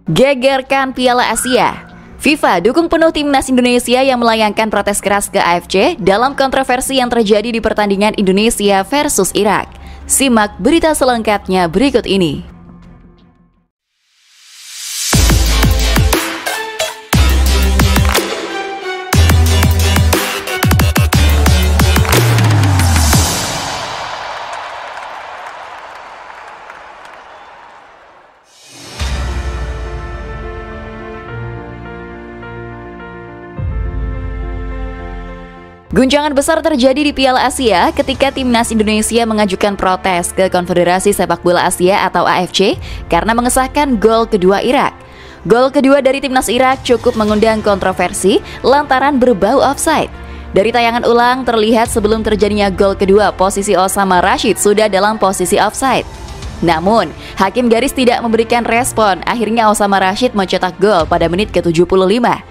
Gegerkan Piala Asia. FIFA dukung penuh timnas Indonesia yang melayangkan protes keras ke AFC dalam kontroversi yang terjadi di pertandingan Indonesia versus Irak. Simak berita selengkapnya berikut ini. Guncangan besar terjadi di Piala Asia ketika timnas Indonesia mengajukan protes ke Konfederasi Sepak Bola Asia atau AFC karena mengesahkan gol kedua Irak. Gol kedua dari timnas Irak cukup mengundang kontroversi lantaran berbau offside. Dari tayangan ulang terlihat sebelum terjadinya gol kedua, posisi Osama Rashid sudah dalam posisi offside. Namun, hakim garis tidak memberikan respon. Akhirnya Osama Rashid mencetak gol pada menit ke-75.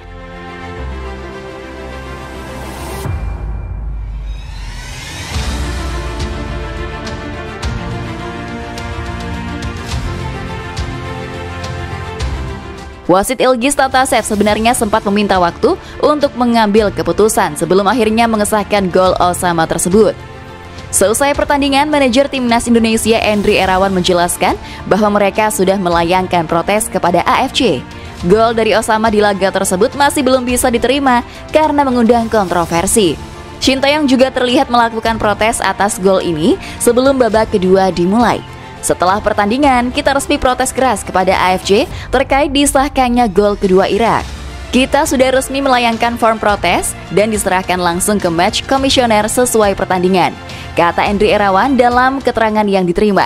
Wasit Ilgiz Tantashev sebenarnya sempat meminta waktu untuk mengambil keputusan sebelum akhirnya mengesahkan gol Osama tersebut. Seusai pertandingan, manajer timnas Indonesia Endry Irawan menjelaskan bahwa mereka sudah melayangkan protes kepada AFC. Gol dari Osama di laga tersebut masih belum bisa diterima karena mengundang kontroversi. Sintayong juga terlihat melakukan protes atas gol ini sebelum babak kedua dimulai. Setelah pertandingan, kita resmi protes keras kepada AFC terkait disahkannya gol kedua Irak. Kita sudah resmi melayangkan form protes dan diserahkan langsung ke match komisioner sesuai pertandingan, kata Endry Irawan dalam keterangan yang diterima.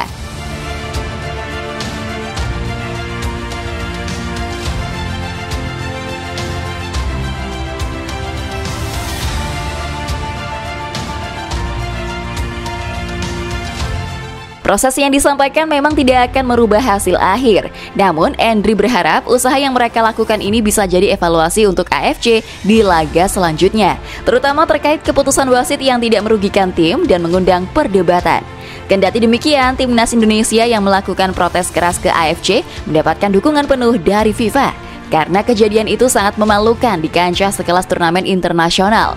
Proses yang disampaikan memang tidak akan merubah hasil akhir. Namun, Endry berharap usaha yang mereka lakukan ini bisa jadi evaluasi untuk AFC di laga selanjutnya, terutama terkait keputusan wasit yang tidak merugikan tim dan mengundang perdebatan. Kendati demikian, timnas Indonesia yang melakukan protes keras ke AFC mendapatkan dukungan penuh dari FIFA karena kejadian itu sangat memalukan di kancah sekelas turnamen internasional.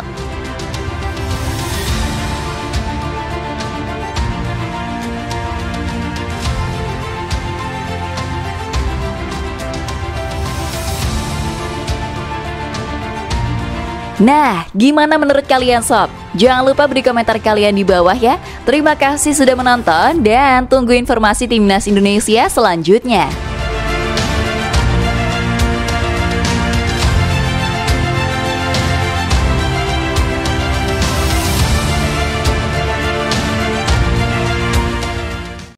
Nah, gimana menurut kalian sob? Jangan lupa beri komentar kalian di bawah ya. Terima kasih sudah menonton dan tunggu informasi timnas Indonesia selanjutnya.